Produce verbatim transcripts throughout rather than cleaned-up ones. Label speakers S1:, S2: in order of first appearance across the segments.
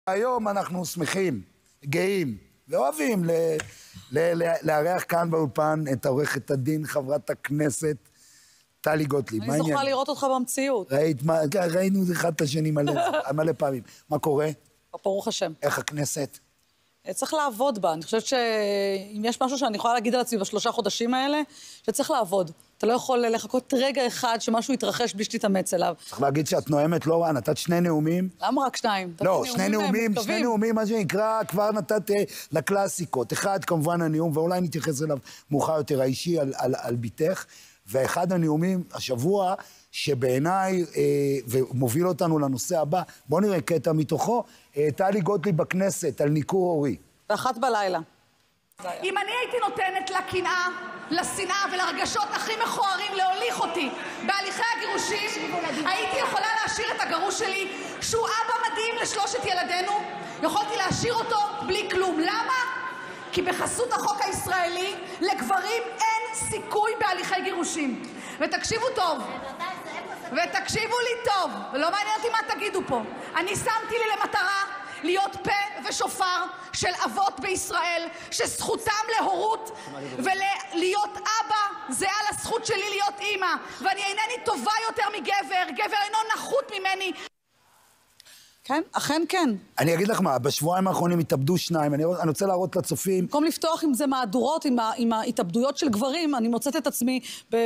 S1: היום אנחנו שמחים, גאים ואוהבים לארח כאן באולפן את עורכת הדין, חברת הכנסת טלי גוטליב.
S2: אני זוכה לראות אותך במציאות.
S1: ראינו אחד את השני מלא פעמים. מה קורה?
S2: ברוך השם.
S1: איך הכנסת?
S2: צריך לעבוד בה. אני חושבת שאם יש משהו שאני יכולה להגיד על עצמי בשלושה חודשים האלה, שצריך לעבוד. אתה לא יכול לחכות רגע אחד שמשהו יתרחש בלי שתתאמץ אליו. צריך
S1: להגיד שאת נואמת לא רע, נתת שני נאומים.
S2: למה רק שניים?
S1: לא, שני נאומים, שני נאומים, מה שנקרא, כבר נתת לקלאסיקות. אחד, כמובן, הנאום, ואולי נתייחס אליו מאוחר יותר, האישי על ביתך, ואחד הנאומים השבוע, שבעיניי, ומוביל אותנו לנושא הבא, בואו נראה קטע מתוכו, טלי גוטליב בכנסת, על ניכור הורי.
S2: באחת בלילה.
S3: אם אני הייתי נותנת לקנאה, לשנאה ולרגשות הכי מכוערים להוליך אותי בהליכי הגירושים, הייתי יכולה להשאיר את הגרוש שלי, שהוא אבא מדהים לשלושת ילדינו, יכולתי להשאיר אותו בלי כלום. למה? כי בחסות החוק הישראלי, לגברים אין סיכוי בהליכי גירושים. ותקשיבו טוב, ותקשיבו לי טוב, ולא מעניין אותי מה תגידו פה. אני שמתי לי למטרה להיות פה ושופר של אבות בישראל, שזכותם להורות ולהיות אבא זה על הזכות שלי להיות אימא, ואני אינני טובה יותר מגבר, גבר אינו נחות ממני.
S2: כן, אכן כן.
S1: אני אגיד לך מה, בשבועיים האחרונים התאבדו שניים, אני רוצה להראות לצופים.
S2: במקום לפתוח עם זה מהדורות, עם, עם ההתאבדויות של גברים, אני מוצאת את עצמי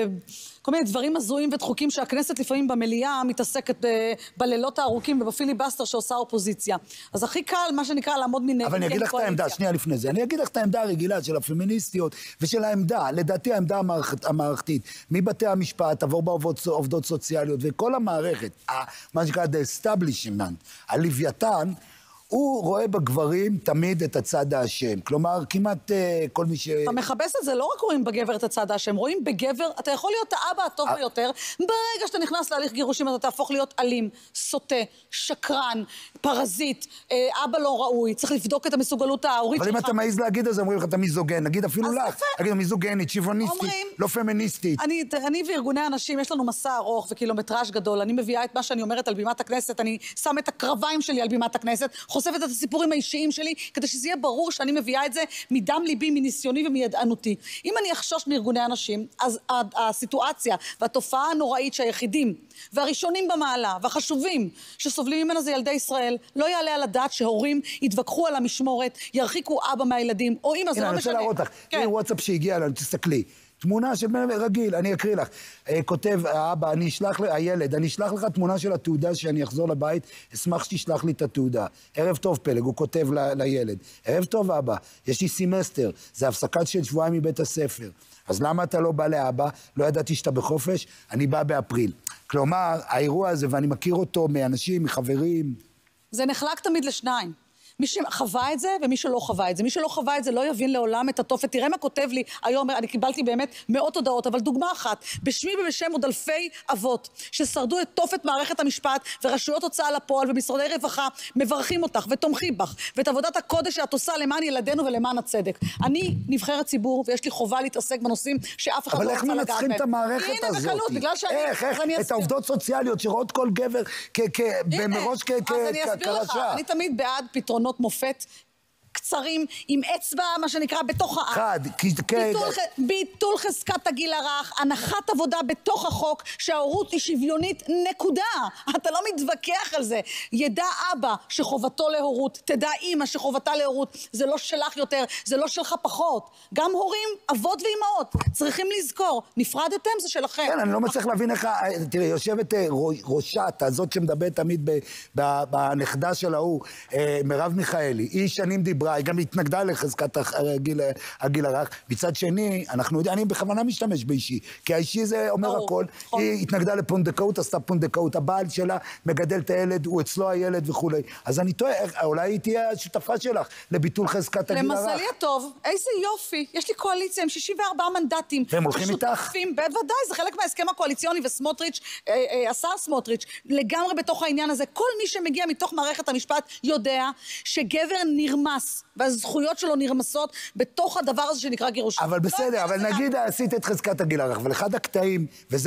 S2: בכל מיני דברים הזויים ודחוקים שהכנסת לפעמים במליאה מתעסקת ב, בלילות הארוכים ובפיליבסטר שעושה אופוזיציה. אז הכי קל, מה שנקרא, לעמוד מנגד.
S1: אבל אני אגיד לך את העמדה, שנייה לפני זה, אני אגיד לך את העמדה הרגילה של הפמיניסטיות ושל העמדה, לדעתי העמדה המערכתית, מבתי המשפט, עבור בעובדות סוציאליות וכל המערכת, מה שנקרא the establishment, הלוויתן, הוא רואה בגברים תמיד את הצד האשם. כלומר, כמעט uh, כל מי ש...
S2: אתה מחפש את זה, לא רק רואים בגבר את הצד האשם, רואים בגבר, אתה יכול להיות האבא הטוב ביותר, ברגע שאתה נכנס להליך גירושים, אתה תהפוך להיות אלים, סוטה, שקרן, פרזיט, אבא לא ראוי, צריך לבדוק את המסוגלות ההורית
S1: שלך. אבל אם אתה מעז להגיד את זה, אומרים לך, אתה מיזוגן, נגיד אפילו לך, נגיד מיזוגנית, שיווניסטית, לא פמיניסטית.
S2: אני, אני וארגוני האנשים, יש לנו מסע ארוך וקילומטראז' גדול, אני מביאה את מה שאני אומרת על בימת הכנסת, אני שם את הקרביים שלי על בימת הכנסת, חושפת את הסיפורים האישיים שלי, כדי שזה יהיה ברור שאני מביאה את זה מדם ליבי, מניסיוני ומידענותי. אם אני אחשוש מארגוני האנשים, אז הסיטואציה והתופעה הנוראית שהיחידים והראשונים במעלה והחשובים שסובלים ממנה זה ילדי ישראל, לא יעלה על הדעת שהורים יתווכחו על המשמורת, ירחיקו אבא מהילדים, או אמא, זה לא משנה.
S1: הנה, אני רוצה להראות לך, הנה וואטסאפ שהגיע לנו, תסתכלי. תמונה של רגיל, אני אקריא לך. כותב האבא, אני אשלח, הילד, אני אשלח לך תמונה של התעודה שאני אחזור לבית, אשמח שתשלח לי את התעודה. ערב טוב פלג, הוא כותב ל, לילד. ערב טוב אבא, יש לי סמסטר, זה הפסקת של שבועיים מבית הספר. אז למה אתה לא בא לאבא? לא ידעתי שאתה בחופש, אני בא באפריל. כלומר, האירוע הזה, ואני מכיר אותו מאנשים, מחברים.
S2: זה נחלק תמיד לשניים. מי שחווה את זה ומי שלא חווה את זה. מי שלא חווה את זה לא יבין לעולם את התופת. תראה מה כותב לי היום, אני קיבלתי באמת מאות הודעות, אבל דוגמה אחת, בשמי ובשם עוד אלפי אבות ששרדו את תופת מערכת המשפט ורשויות הוצאה לפועל ומשרדי רווחה מברכים אותך ותומכים בך ואת עבודת הקודש שאת עושה למען ילדינו ולמען הצדק. אני נבחרת ציבור ויש לי חובה להתעסק בנושאים שאף אחד לא רוצה לגעת בהם.
S1: אבל איך מנצחים את המערכת הזאת?
S2: הנה בקלות, בגלל שאני...
S1: איך, איך? את העובדות סוציאליות שרואות כל גבר במראש כרשע.
S2: אני תמיד בעד פתרונות מופת קצרים, עם אצבע, מה שנקרא, בתוך הארץ.
S1: חד,
S2: ביטול, ביטול חזקת הגיל הרך, הנחת עבודה בתוך החוק, שההורות היא שוויונית, נקודה. אתה לא מתווכח על זה. ידע אבא שחובתו להורות, תדע אמא שחובתה להורות, זה לא שלך יותר, זה לא שלך פחות. גם הורים, אבות ואמהות, צריכים לזכור, נפרדתם זה שלכם.
S1: כן, אני לא מצליח להבין איך, תראי, יושבת ראשת, הזאת שמדברת תמיד בנכדה של ההוא, מרב מיכאלי, היא שנים דיברה, היא גם התנגדה לחזקת הגיל, הגיל הרך. מצד שני, אנחנו יודעים, אני בכוונה משתמש באישי, כי האישי זה אומר הכל. היא התנגדה לפונדקאות, עשתה פונדקאות. הבעל שלה מגדל את הילד, הוא אצלו הילד וכו'. אז אני טועה, אולי היא תהיה השותפה שלך לביטול חזקת הגיל הרך.
S2: למזלי הטוב, איזה יופי. יש לי קואליציה עם שישים וארבעה מנדטים.
S1: והם הולכים איתך?
S2: בוודאי, זה חלק מההסכם הקואליציוני, וסמוטריץ', השר סמוטריץ', לגמרי בתוך העניין הזה. כל מי שמגיע מתוך מערכת המשפט יודע שגבר נרמס נרמס, והזכויות שלו נרמסות בתוך הדבר הזה שנקרא גירושים.
S1: אבל בסדר, אבל נגיד עשית את חזקת הגיל הרך, אבל אחד הקטעים, וזה,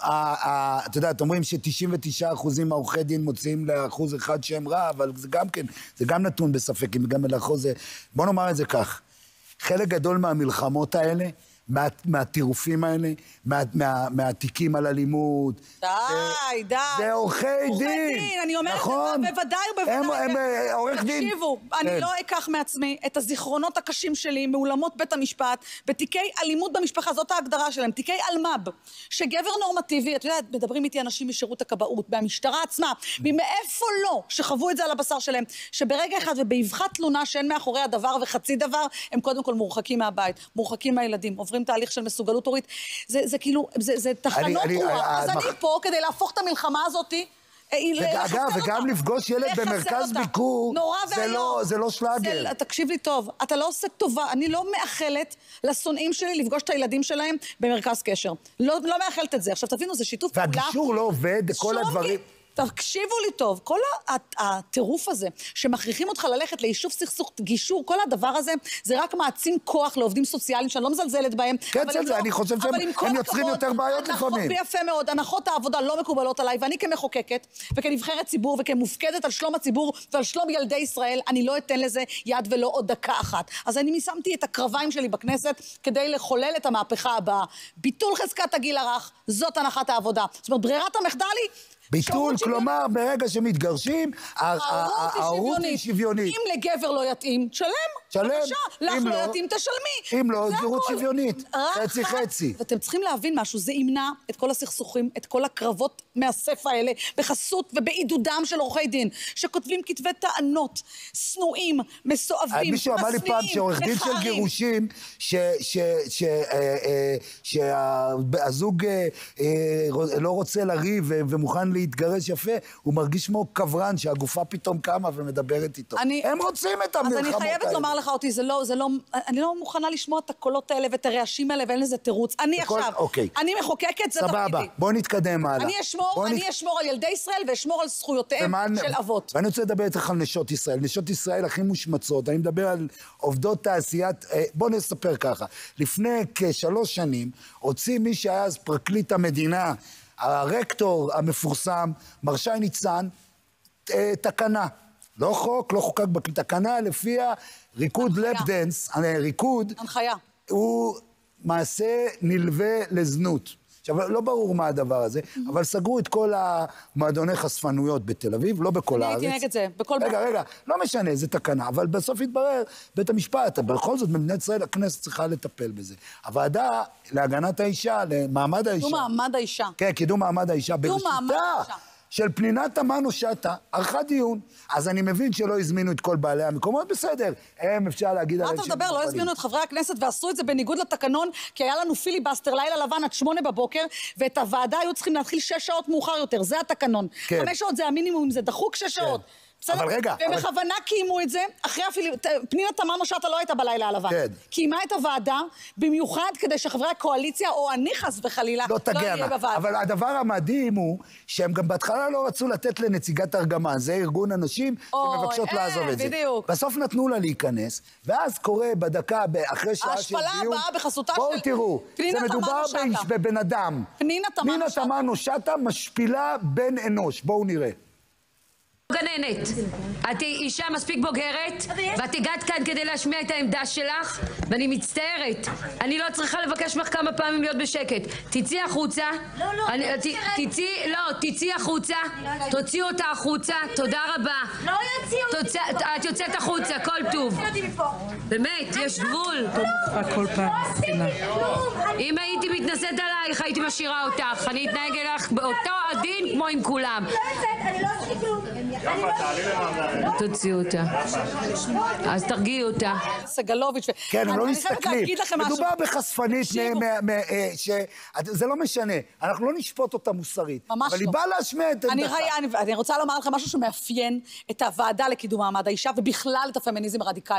S1: אתה יודע, אומרים ש-תשעים ותשעה אחוז מהעורכי דין מוצאים לאחוז אחד שהם רע, אבל זה גם כן, זה גם נתון בספק, אם גם לאחוז זה... בוא נאמר את זה כך, חלק גדול מהמלחמות האלה, מה, מהטירופים האלה, מה, מה, מהתיקים על אלימות.
S2: די, זה, די.
S1: זה עורכי דין.
S2: עורכי דין, אני אומרת,
S1: נכון?
S2: בוודאי ובוודאי.
S1: הם, הם, הם עורך דין.
S2: תקשיבו, אני כן. לא אקח מעצמי את הזיכרונות הקשים שלי מאולמות בית המשפט, בתיקי אלימות במשפחה, זאת ההגדרה שלהם, תיקי אלמ"ב, שגבר נורמטיבי, את יודעת, מדברים איתי אנשים משירות הכבאות, מהמשטרה עצמה, מאיפה לא, שחוו את זה על הבשר שלהם, שברגע אחד ובאבחת תלונה שאין מאחורי הדבר וחצי דבר, הם קודם כל מורחקים מהבית, מורחקים מהילדים, עוברים תהליך של מסוגלות הורית, זה, זה כאילו, זה, זה תחנות רוח, אז אני פה כדי להפוך את המלחמה הזאת,
S1: אגב, וגם לפגוש ילד במרכז ביקור, זה לא שלאגר.
S2: תקשיב לי טוב, אתה לא עושה טובה, אני לא מאחלת לשונאים שלי לפגוש את הילדים שלהם במרכז קשר. לא מאחלת את זה. עכשיו תבינו, זה שיתוף פעולה.
S1: והגישור לא עובד, כל הדברים...
S2: תקשיבו לי טוב, כל הטירוף הזה, שמכריחים אותך ללכת ליישוב סכסוך, גישור, כל הדבר הזה, זה רק מעצים כוח לעובדים סוציאליים, שאני לא מזלזלת בהם.
S1: כן, זה, אני חושב שהם יוצרים יותר בעיות לפעמים.
S2: יפה מאוד, הנחות העבודה לא מקובלות עליי, ואני כמחוקקת, וכנבחרת ציבור, וכמופקדת על שלום הציבור, ועל שלום ילדי ישראל, אני לא אתן לזה יד ולא עוד דקה אחת. אז אני שמתי את הקרביים שלי בכנסת, כדי לחולל את המהפכה הבאה. ביטול חזקת הגיל הרך, זאת הנחת העבודה. זאת אומרת, ברירת המחדל היא
S1: ביטול, כלומר, ברגע שמתגרשים, ההורות היא שוויונית.
S2: אם לגבר לא יתאים, תשלם.
S1: תשלם.
S2: לך לא יתאים, תשלמי.
S1: אם לא, גירות שוויונית. חצי חצי.
S2: ואתם צריכים להבין משהו, זה ימנע את כל הסכסוכים, את כל הקרבות מהסף האלה, בחסות ובעידודם של עורכי דין, שכותבים כתבי טענות, שנואים, מסואבים,
S1: מישהו אמר לי פעם שעורך דין של גירושים, שהזוג לא רוצה לריב ומוכן להתגרש יפה, הוא מרגיש כמו קברן שהגופה פתאום קמה ומדברת איתו. הם רוצים את המלחמות האלה.
S2: אז אני חייבת לומר לך אותי, זה לא, זה לא, אני לא מוכנה לשמוע את הקולות האלה ואת הרעשים האלה, ואין לזה תירוץ. אני עכשיו, אני מחוקקת, זה תפקידי.
S1: סבבה, בוא נתקדם הלאה.
S2: אני אשמור, אני אשמור על ילדי ישראל ואשמור על זכויותיהם של אבות.
S1: ואני רוצה לדבר איתך על נשות ישראל. נשות ישראל הכי מושמצות. אני מדבר על עובדות תעשיית, בוא נספר ככה. לפני כשלוש שנים, הוציא מי שהיה אז פרקליט המדינה, הרקטור המפורסם, מר שי ניצן, תקנה. לא חוק, לא חוקק בתקנה, לפיה ריקוד לפ דנס, ריקוד,
S2: הנחיה.
S1: הוא מעשה נלווה לזנות. עכשיו, לא ברור מה הדבר הזה, אבל סגרו את כל המועדוני חשפנויות בתל אביב, לא בכל הארץ.
S2: אני הייתי נגד זה, בכל...
S1: רגע, רגע, לא משנה, זה תקנה, אבל בסוף התברר בית המשפט, בכל זאת, במדינת ישראל, הכנסת צריכה לטפל בזה. הוועדה להגנת האישה, למעמד האישה...
S2: קידום מעמד האישה.
S1: כן, קידום מעמד האישה. בראשיתה של פנינה תמנו שטה, ערכה דיון. אז אני מבין שלא הזמינו את כל בעלי המקומות, בסדר. הם אפשר להגיד עליהם...
S2: מה אתה מדבר? לא הזמינו את חברי הכנסת ועשו את זה בניגוד לתקנון, כי היה לנו פיליבסטר לילה לבן עד שמונה בבוקר, ואת הוועדה היו צריכים להתחיל שש שעות מאוחר יותר, זה התקנון.
S1: כן.
S2: חמש שעות זה המינימום, זה דחוק שש שעות.
S1: אבל רגע...
S2: ובכוונה קיימו את זה, אחרי הפיליב... פנינה תמנו שטה לא הייתה בלילה הלבן.
S1: כן.
S2: קיימה את הוועדה, במיוחד כדי שחברי הקואליציה, או אני חס וחלילה,
S1: לא תגענה. אבל הדבר המדהים הוא, שהם גם בהתחלה לא רצו לתת לנציגת ארגמן, זה ארגון אנשים שמבקשות לעזוב את זה.
S2: בדיוק.
S1: בסוף נתנו לה להיכנס, ואז קורה בדקה, אחרי שעה של דיון...
S2: ההשפלה הבאה בחסותה של...
S1: בואו תראו, זה מדובר בבן אדם.
S2: פנינה
S1: תמנו שטה משפילה בן אנוש. בואו נראה.
S4: גננת, את אישה מספיק בוגרת ואת הגעת כאן כדי להשמיע את העמדה שלך ואני מצטערת, אני לא צריכה לבקש ממך כמה פעמים להיות בשקט. תצאי החוצה.
S5: לא, לא,
S4: תצאי, לא, תצאי החוצה, תוציאו אותה החוצה, תודה רבה.
S5: לא יוציאו אותי מפה.
S4: את יוצאת החוצה, כל טוב. באמת, יש גבול. אם הייתי מתנשאת עלייך הייתי משאירה אותך, אני אתנהג אלייך באותו הדין כמו עם כולם.
S5: לא יוצאת, אני לא עשיתי כלום.
S4: תוציאו אותה. אז תרגיעי אותה.
S2: סגלוביץ'.
S1: כן, הם לא מסתכלים. מדובר בחשפנית, זה לא משנה. אנחנו לא נשפוט אותה מוסרית.
S2: ממש לא.
S1: אבל היא באה להשמיע את עמדתה.
S2: אני רוצה לומר לך משהו שמאפיין את הוועדה לקידום מעמד האישה, ובכלל את הפמיניזם הרדיקלי.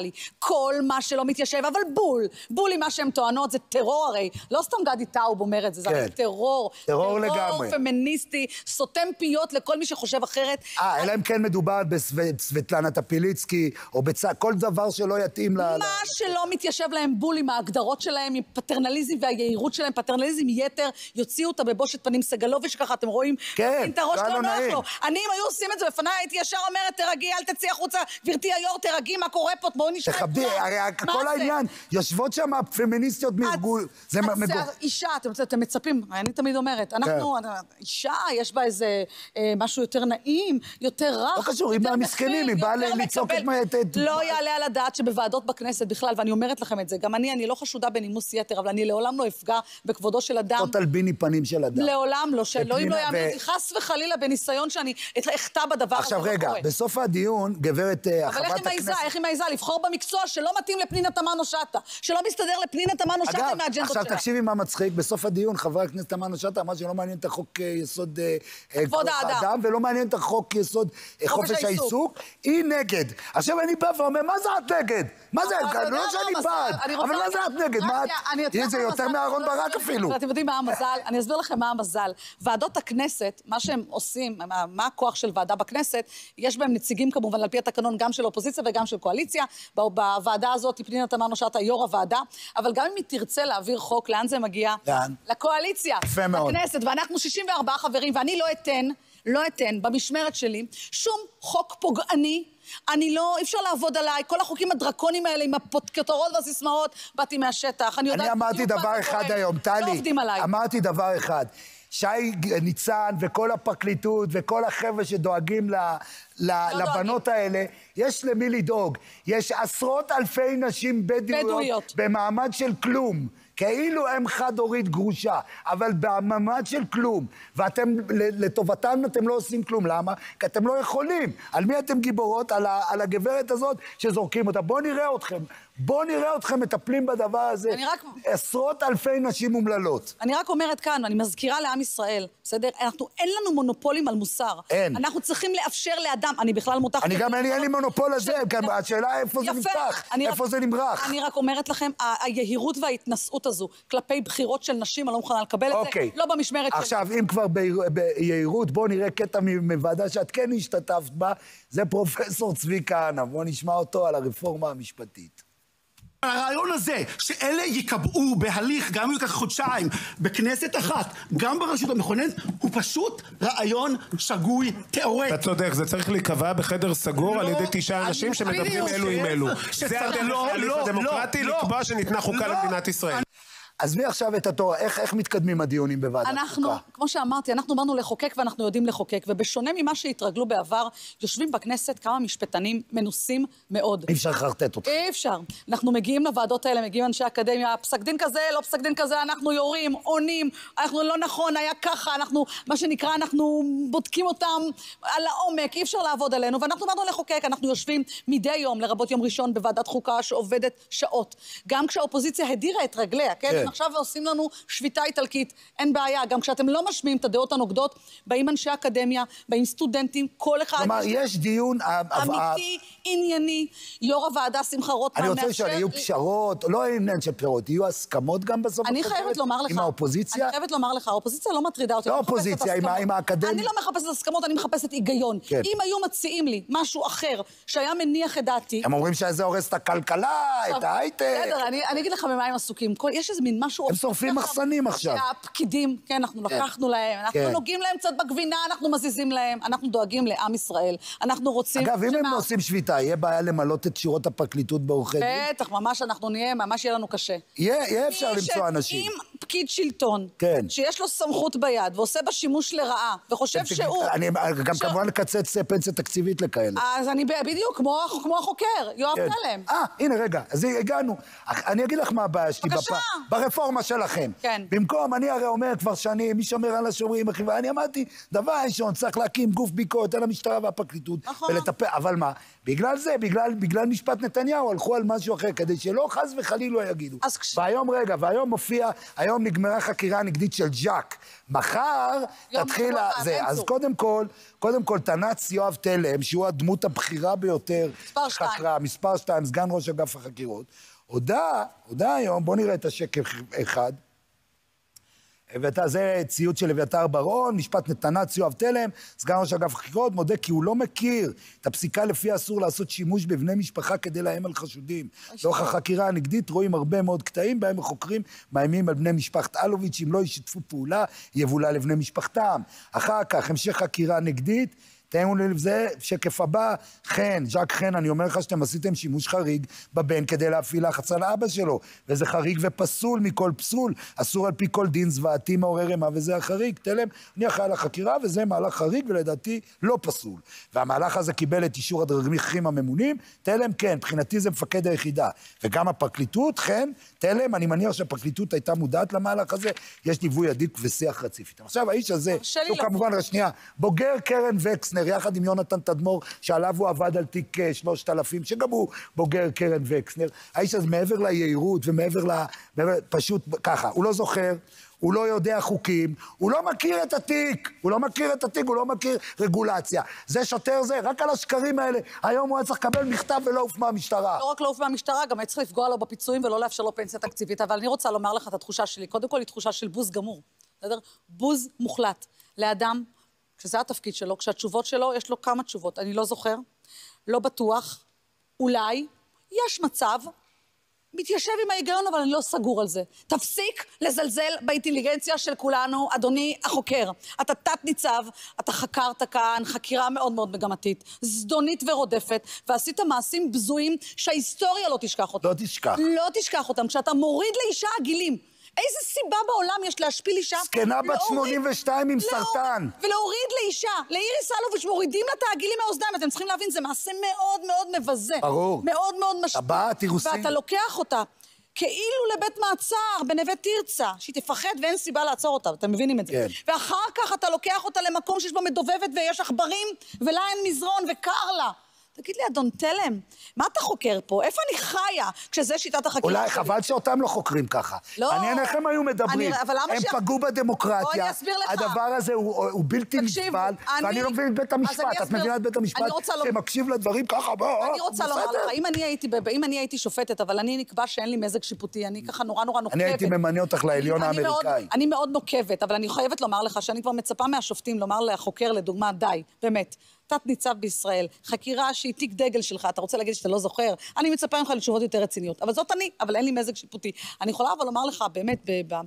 S2: לי. כל מה שלא מתיישב, אבל בול. בול עם מה שהן טוענות, זה טרור הרי. לא סתם גדי טאוב אומר את זה, זה טרור.
S1: טרור לגמרי.
S2: טרור פמיניסטי, סותם פיות לכל מי שחושב אחרת.
S1: אה, אלא אם כן מדובר בסבטלנה טפיליצקי, או כל דבר שלא יתאים ל...
S2: מה שלא מתיישב להם בול עם ההגדרות שלהם, עם פטרנליזם והיהירות שלהם, פטרנליזם יתר, יוציאו אותה בבושת פנים. סגלוביץ' ככה, אתם רואים?
S1: כן,
S2: לא נוח לו. אני, אם היו עושים את זה בפניי, הייתי ישר אומרת, תרגי, אל תצאי החוצה, גברתי היו"ר, תרגי, מה קורה פה? בואו נשמע.
S1: תכבדי, הרי כל העניין, יושבות שם פמיניסטיות מארגון, זה מגור.
S2: אישה, אתם מצפים, אני תמיד אומרת, אנחנו, אישה, יש בה איזה משהו יותר נעים, יותר רך.
S1: לא קשור, היא מהמסכנים, היא באה לצעוק את...
S2: לא יעלה על הדעת שבוועדות בכנסת בכלל, ואני אומרת לכם את זה, גם אני, אני לא חשודה בנימוס יתר, אבל אני לעולם לא אפגע בכבודו של אדם.
S1: לא תלביני פנים של אדם.
S2: לעולם לא, שלא אם לא יאמר, חס וחלילה בניסיון שאני אחטא בדבר הזה.
S1: עכשיו רגע, בסוף הדיון, גברת חברת הכנסת...
S2: אבל איך היא מעיזה? לבחור במקצוע שלא מתאים לפנינה תמנו שטה, שלא מסתדר לפנינה תמנו שטה מהאג'נדות שלה.
S1: עכשיו תקשיבי מה מצחיק, בסוף הדיון חבר הכנסת תמנו שטה אמר שלא מעניין את החוק יסוד
S2: כבוד האדם,
S1: ולא מעניין את החוק יסוד חופש העיסוק, היא נגד. עכשיו אני בא ואומר, מה זה את נגד? מה זה? לא שאני בעד, אבל מה זה את נגד? זה יותר מאהרון ברק אפילו.
S2: אתם יודעים מה המזל? אני אסביר לכם מה המזל. ועדות הכנסת, מה שהם עושים, מה הכוח של ועדה בכנסת, יש בהם נציגים כמובן על פי התקנון גם של אופוזיציה וגם של קואליציה. בוועדה הזאת פנינה תמנו שטה יו"ר הוועדה, אבל גם אם היא תרצה להעביר חוק, לאן זה מגיע?
S1: לאן?
S2: לקואליציה, לכנסת, ואנחנו שישים וארבעה חברים, ואני לא אתן, לא אתן במשמרת שלי שום חוק פוגעני. אני לא, אי אפשר לעבוד עליי, כל החוקים הדרקונים האלה עם הכותרות והסיסמאות, באתי מהשטח. אני,
S1: אני אמרתי דבר אחד היום, טלי,
S2: לא עובדים עליי.
S1: אמרתי דבר אחד, שי ניצן וכל הפרקליטות וכל החבר'ה שדואגים ל, ל, לא לבנות דואגים. האלה, יש למי לדאוג. יש עשרות אלפי נשים בדואיות, בדואיות במעמד של כלום. כאילו הם חד-הורית גרושה, אבל במעמד של כלום, ואתם, לטובתם אתם לא עושים כלום. למה? כי אתם לא יכולים. על מי אתם גיבורות? על, ה, על הגברת הזאת שזורקים אותה. בואו נראה אתכם. בואו נראה אתכם מטפלים בדבר הזה. רק... עשרות אלפי נשים אומללות.
S2: אני רק אומרת כאן, אני מזכירה לעם ישראל, בסדר? אנחנו, אין לנו מונופולים על מוסר.
S1: אין.
S2: אנחנו צריכים לאפשר לאדם, אני בכלל מותחת...
S1: אני גם אין לי מונופול לזה, השאלה איפה זה נפתח, איפה זה נמרח.
S2: אני רק אומרת לכם, היהירות וההתנשאות הזו, כלפי בחירות של נשים, אני לא מוכנה לקבל את זה, לא במשמרת שלי.
S1: עכשיו, אם כבר ביהירות, בואו נראה קטע מוועדה שאת כן השתתפת בה, זה פרופסור צבי כהנא, בואו נשמע אותו על הרפורמה המשפטית.
S6: הרעיון הזה, שאלה יקבעו בהליך, גם אם ייקח חודשיים, בכנסת אחת, גם ברשות המכוננת, הוא פשוט רעיון שגוי, תיאורטי.
S7: אתה צודק, זה צריך להיקבע בחדר סגור על ידי תשעה אנשים שמדברים אלו עם אלו. זה הדרך ההליך הדמוקרטי לקבוע שניתנה חוקה למדינת ישראל.
S1: עזבי עכשיו את התורה, איך, איך מתקדמים הדיונים בוועדת חוקה?
S2: אנחנו, כמו שאמרתי, אנחנו באנו לחוקק ואנחנו יודעים לחוקק, ובשונה ממה שהתרגלו בעבר, יושבים בכנסת כמה משפטנים מנוסים מאוד.
S1: אי אפשר לחרטט אותך.
S2: אי אפשר. אנחנו מגיעים לוועדות האלה, מגיעים אנשי אקדמיה, פסק דין כזה, לא פסק דין כזה, אנחנו יורים, עונים, אנחנו לא נכון, היה ככה, אנחנו, מה שנקרא, אנחנו בודקים אותם על העומק, אי אפשר לעבוד עלינו, ואנחנו באנו לחוקק, אנחנו יושבים מדי יום, לרבות יום ראשון בוועדת חוקה שעובדת שעות. גם כשהאופוזיציה הדירה את רגליה, כן? כן. עכשיו עושים לנו שביתה איטלקית, אין בעיה, גם כשאתם לא משמיעים את הדעות הנוגדות, באים אנשי אקדמיה, באים סטודנטים, כל אחד...
S1: כלומר, יש דיון...
S2: אמיתי, ענייני, יו"ר הוועדה שמחה רוטמן מאפשר...
S1: אני רוצה לשאול, יהיו פשרות, לא עניין של פשרות, יהיו הסכמות גם בסוף?
S2: אני חייבת לומר לך...
S1: עם האופוזיציה?
S2: אני חייבת לומר לך, האופוזיציה לא מטרידה אותי.
S1: לא האופוזיציה, עם האקדמיה.
S2: אני לא מחפשת הסכמות, אני מחפשת היגיון. אם היו מציעים לי משהו אחר, שהיה מניח את דעתי...
S1: הם אומרים שזה הורס את הכלכלה, את ההייטק. בסדר, אני אגיד לך במה הם עסוקים. יש איזה מין משהו... הם שורפים מחסנים עכשיו.
S2: הפקידים, כן, אנחנו לקחנו להם, אנחנו נוגעים להם קצת בגבינה, אנחנו מזיזים להם, אנחנו דואגים לעם ישראל. אנחנו רוצים...
S1: אגב, אם הם עושים שביתה, יהיה בעיה למלות את שורות הפרקליטות בעורכי דין?
S2: בטח, ממש אנחנו נהיה, ממש יהיה לנו קשה.
S1: יהיה אפשר למצוא אנשים.
S2: אם פקיד שלטון, שיש לו סמכות ביד, ועושה בה שימוש לרעה, וחושב שהוא...
S1: אני גם כמובן לקצץ פנסיה תקציבית לכאלה.
S2: אז אני בדיוק, כמו החוקר, יואב תלם.
S1: אה, הנה רגע, אז הגענו. אני אגיד לך מה הבעיה שלי.
S2: בבקשה.
S1: הרפורמה שלכם.
S2: כן.
S1: במקום, אני הרי אומר כבר שנים, מי שומר על השומרים, אני אמרתי, דבר ראשון, צריך להקים גוף ביקורת על המשטרה והפרקליטות,
S2: נכון.
S1: ולטפל, אבל מה? בגלל זה, בגלל, בגלל משפט נתניהו, הלכו על משהו אחר, כדי שלא חס וחלילה לא יגידו.
S2: אז כש...
S1: והיום, רגע, והיום מופיע, היום נגמרה חקירה נגדית של ג'אק. מחר תתחיל זה. אז קודם כל, קודם כל, תנ"צ יואב תלם, שהוא הדמות הבכירה ביותר,
S2: מספר שתיים.
S1: חקרה, מספר שתיים, סגן ראש אגף החקירות, הודע, הודע היום, בוא נראה את השקף אחד, וזה ציוד של אביתר ברון, משפט נתנ"צ יואב תלם, סגן ראש אגף החקירות, מודה כי הוא לא מכיר את הפסיקה לפי אסור לעשות שימוש בבני משפחה כדי לאיים על חשודים. לאורך החקירה הנגדית רואים הרבה מאוד קטעים בהם החוקרים מאיימים על בני משפחת אלוביץ', אם לא ישתפו פעולה, יבולע לבני משפחתם. אחר כך, המשך חקירה נגדית, תראו לי לזה, שקף הבא, חן, ז'ק חן, אני אומר לך שאתם עשיתם שימוש חריג בבן כדי להפעיל לחץ על אבא שלו, וזה חריג ופסול מכל פסול, אסור על פי כל דין זוועתי מעורר אימה, וזה החריג, תלם, אני אחראי על החקירה, וזה מהלך חריג, ולדעתי לא פסול. והמהלך הזה קיבל את אישור הדרגים הממונים, תלם כן, מבחינתי זה מפקד היחידה, וגם הפרקליטות, חן, תלם, אני מניח שהפרקליטות הייתה מודעת למהלך הזה, יש ליווי הדוק ושיח רציף איתם. עכשיו, האיש הזה, הוא כמובן, שנייה, בוגר קרן וקסנר, יחד עם יונתן תדמור, שעליו הוא עבד על תיק שלושת אלפים, שגם הוא בוגר קרן וקסנר. האיש הזה מעבר ליהירות ומעבר ל... פשוט ככה, הוא לא זוכר, הוא לא יודע חוקים, הוא לא מכיר את התיק, הוא לא מכיר את התיק, הוא לא מכיר רגולציה. זה שוטר זה, רק על השקרים האלה. היום הוא היה צריך לקבל מכתב ולא עוף מהמשטרה.
S2: לא רק לא עוף מהמשטרה, גם היה צריך לפגוע לו בפיצויים ולא לאפשר לו פנסיה תקציבית. אבל אני רוצה לומר לך את התחושה שלי. קודם כל היא תחושה של בוז גמור. בסדר? בוז מוחלט לאדם, כשזה התפקיד שלו, כשהתשובות שלו, יש לו כמה תשובות. אני לא זוכר, לא בטוח, אולי, יש מצב, מתיישב עם ההיגיון, אבל אני לא סגור על זה. תפסיק לזלזל באינטליגנציה של כולנו, אדוני החוקר. אתה תת ניצב, אתה חקרת כאן, חקירה מאוד מאוד מגמתית, זדונית ורודפת, ועשית מעשים בזויים שההיסטוריה לא תשכח אותם.
S1: לא תשכח.
S2: לא תשכח אותם. כשאתה מוריד לאישה הגילים, איזה סיבה בעולם יש להשפיל אישה?
S1: זקנה בת שמונים ושתיים עם סרטן.
S2: ולהוריד לאישה, לאיריס אלוביץ', מורידים לה את העגילים מהאוזניים. אתם צריכים להבין, זה מעשה מאוד מאוד מבזה.
S1: ברור.
S2: מאוד מאוד משפיל.
S1: הבאה, תירוסים.
S2: ואתה לוקח אותה כאילו לבית מעצר, בנווה תרצה, שהיא תפחד ואין סיבה לעצור אותה, אתם מבינים את זה?
S1: כן.
S2: ואחר כך אתה לוקח אותה למקום שיש בו מדובבת ויש עכברים, ולה אין מזרון וקר לה. תגיד לי, אדון תלם, מה אתה חוקר פה? איפה אני חיה כשזה שיטת החקירה?
S1: אולי חבל שאותם לא חוקרים ככה.
S2: לא.
S1: מעניין איך הם היו מדברים.
S2: אני, אבל למה
S1: הם
S2: ש...
S1: פגעו בדמוקרטיה.
S2: בוא אני אסביר לך.
S1: הדבר הזה הוא, הוא בלתי נסבל, ואני לא מבין את בית המשפט. את מבינה את בית המשפט שמקשיב לדברים ככה, בוא,
S2: אני רוצה לומר לך, אם אני הייתי, אם אני הייתי שופטת, אבל אני נקבע שאין לי מזג שיפוטי, אני ככה נורא נורא נוקבת.
S1: אני הייתי ממנה אותך לעליון האמריקאי.
S2: אני מאוד נוקבת, אבל אני חייבת לומר לך שאני כבר מצפה מהשופטים לומר לחוקר, לדוגמה, די, באמת. תת ניצב בישראל, חקירה שהיא תיק דגל שלך, אתה רוצה להגיד שאתה לא זוכר, אני מצפה ממך לתשובות יותר רציניות, אבל זאת אני, אבל אין לי מזג שיפוטי. אני יכולה אבל לומר לך, באמת,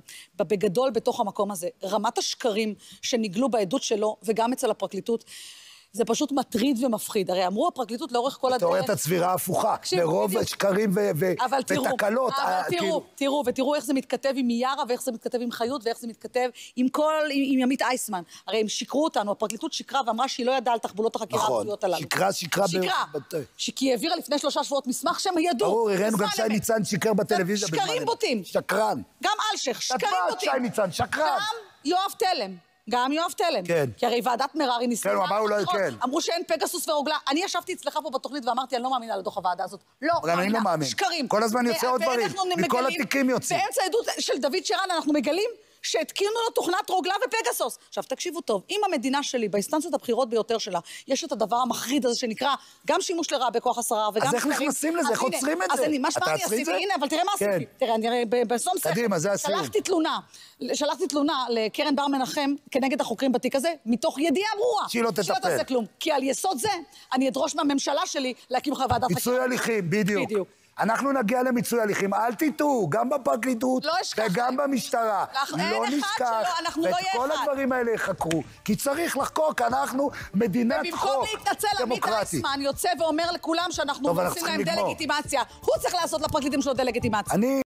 S2: בגדול בתוך המקום הזה, רמת השקרים שנגלו בעדות שלו, וגם אצל הפרקליטות, זה פשוט מטריד ומפחיד. הרי אמרו הפרקליטות לאורך כל הדרך...
S1: תיאוריית הצבירה ההפוכה, לרוב שקרים ותקלות.
S2: אבל תראו, תראו, ותראו איך זה מתכתב עם מיארה, ואיך זה מתכתב עם חיות, ואיך זה מתכתב עם כל, עם ימית אייסמן. הרי הם שיקרו אותנו, הפרקליטות שקרה ואמרה שהיא לא ידעה על תחבולות החקירה הפרטיות הללו.
S1: שקרה, שקרה.
S2: שקרה. כי היא העבירה לפני שלושה שבועות מסמך שהם ידעו.
S1: ברור, הראינו גם שי ניצן שיקר בטלוויזיה.
S2: שקרים בוטים.
S1: שקרן.
S2: גם אלשך, שקרים בוטים.
S1: שי ניצן, שקרן.
S2: גם יואב תלם. גם יואב תלם.
S1: כן.
S2: כי הרי ועדת מררי ניסתה...
S1: כן, הוא אמר אולי כן.
S2: אמרו שאין פגסוס ורוגלה. אני ישבתי אצלך פה בתוכנית ואמרתי, אני לא מאמינה לדוח הוועדה הזאת. לא מאמינה.
S1: אני לא מאמין.
S2: שקרים.
S1: כל הזמן יוצא עוד דברים. מכל התיקים יוצאים.
S2: באמצע העדות של דוד שרן אנחנו מגלים שהתקינו לו תוכנת רוגלה ופגסוס. עכשיו, תקשיבו טוב, אם המדינה שלי, באינסטנציות הבחירות ביותר שלה, יש את הדבר המחריד הזה שנקרא גם שימוש לרעה בכוח השררה וגם...
S1: אז איך נכנסים לזה? איך עוצרים את זה?
S2: אז מה שמה אני עשיתי? הנה, אבל תראה מה עשיתי. תראה, אני בסום שכל.
S1: קדימה, זה עשיתי.
S2: שלחתי תלונה, שלחתי תלונה לקרן בר מנחם כנגד החוקרים בתיק הזה, מתוך ידיעה ברורה.
S1: שהיא לא תטפל.
S2: שלא תעשה כלום. כי על יסוד זה, אני אדרוש מהממשלה שלי להקים לך ועדת חקירה.
S1: מיצוי הליכים, בדיוק. בדיוק. אנחנו נגיע למיצוי הליכים, אל תטעו, גם בפרקליטות וגם במשטרה. לא נשכח, ואת כל הדברים האלה יחקרו, כי צריך לחקור, כי אנחנו מדינת חוק
S2: ובמקום להתנצל, עמית אייסמן יוצא ואומר לכולם שאנחנו עושים להם דה-לגיטימציה. הוא צריך לעשות לפרקליטים שלו דה-לגיטימציה.